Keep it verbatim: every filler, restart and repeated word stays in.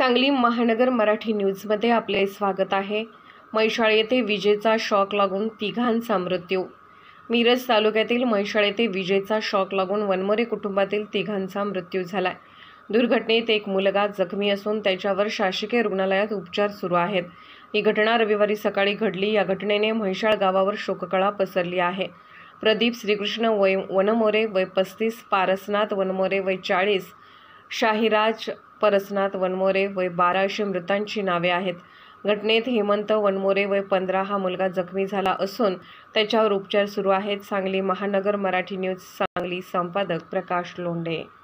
सांगली महानगर मराठी न्यूजमध्ये आपले स्वागत आहे। म्हैसाळ येथे विजेचा शॉक लागून तिघांचा मृत्यू। मिरज तालुक्यातील म्हैसाळ येथे विजेचा शॉक लागून वनमोरे कुटुंबातील तिघांचा मृत्यू झाला। दुर्घटनेत एक मुलगा जखमी असून त्याच्यावर शासकीय रुग्णालयात उपचार सुरू आहेत। ही घटना रविवारी सकाळी घडली। या घटनेने म्हैसाळ गावावर शोककळा पसरली आहे। प्रदीप श्रीकृष्ण वय वनमोरे वय पस्तीस, पारसनाथ वनमोरे वय चाळीस, शाहीराज परसनाथ वनमोरे वय बारा अशी मृतांची नावे आहेत। घटनेत हेमंत वनमोरे वय पंधरा हा मुलगा जखमी झाला असून त्याच्यावर उपचार सुरू आहेत। सांगली महानगर मराठी न्यूज सांगली संपादक प्रकाश लोंढे।